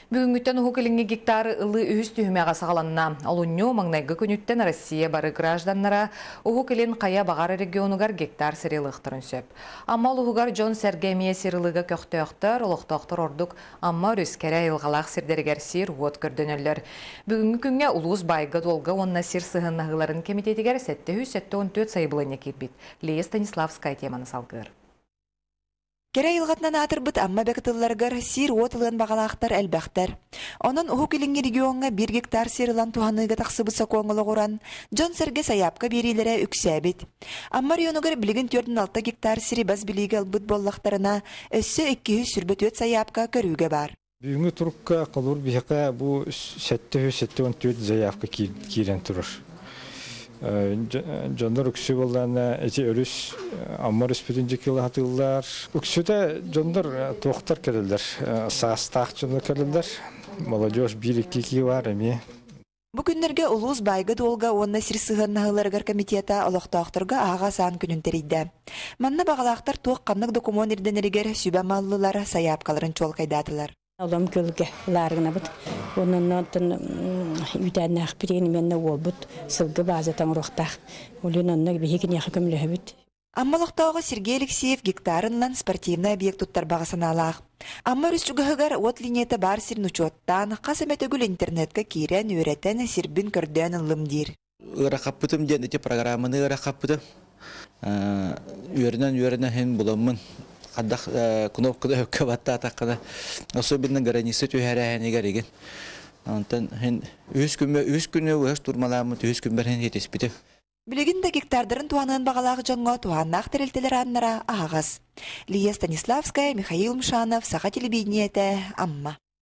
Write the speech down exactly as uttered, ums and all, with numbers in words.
Бүгүнгүттен ухукелинги гектар ылы үһүс түһүмэҕэ саҕаланна. Олунню маңнайгы күнүттен Россия бары гражданнара ухукелин Кая Багара регионугар гектар сырылыктырын сөп. Амма улугар Жон Сергемия сырылыга көктөөхтөр, олохтоохтор ордук амма рөскере ылгалаах сирдеригер сир уот көрдөнөллөр. Бүгүнгү күнгө улуус байга долга онна сир сыһыннаһыларын комитетигер сетте жүз он төрт сайбылыня кирбит. Лея Станиславская теманы салгыр. Кере йылғатнан атырбыт амма бәкітылларғар сир отылын бағалақтар әлбәқтер. Онын ухукелинги регионға бір гектар сирылан туғаныға тақсыбыса коңылы құран, Жон Серге саяпқа берилері үксәбет. Амма районығыр білігін төрден алты гектар сири баз білігі албыт боллақтарына өссі екі жүз сүрбет өт саяпқа көрігі бар. Бүгінгі тұрыққа қалуыр бейқа бұл сәтті он төрт заявка кейден тұрыр. Жондар үксі болғаны әте өріс аммар үспетінже келі атылар. Үксіде жондар тоқтар кәрілдер, сағыстақ жондар кәрілдер. Молодежь бір-екі ки бар әме. Бүгінлерге улуыз байғы долға онна сир сығыннағыларғар комитета олықтақтырға аға сан күнін терейді. Манна бағалақтар тоқ қанық документ ерденерігер сүбә маллылар саяпқаларын чол қайдатылар. Олам көлге ларгына бут. Онун нотын үтәннәх бирен менне ол бут. Сылгы базатан рухтах. Олинонны бихикин яхы көмлөһө бут. Аммалықтауғы Сергей Алексеев гектарыннан спортивный объект туттар бағасын алақ. Амма рүстүгіғығар от линеті бар сирін учоттан, қасыметігіл интернетке кейрен өретен сирбін көрден лымдир. Ыра қаппытым ден эти программаны ыра қаппытым. Үйерінен үйерінен хен буламын. Қаддақ кнопкада өкке батта атаққана. Особенно границы түйәрәхәне кереген. Антан хен үз күнбе үз күнне үз турмаламы үз күнберен жетеспиде. Билигинде гектардарын туанын бағалағы жоңға туаннақ тірілтелер аннара ағыз. Лия Станиславская, Михаил Мшанов, Саха телевидениеті, Амма.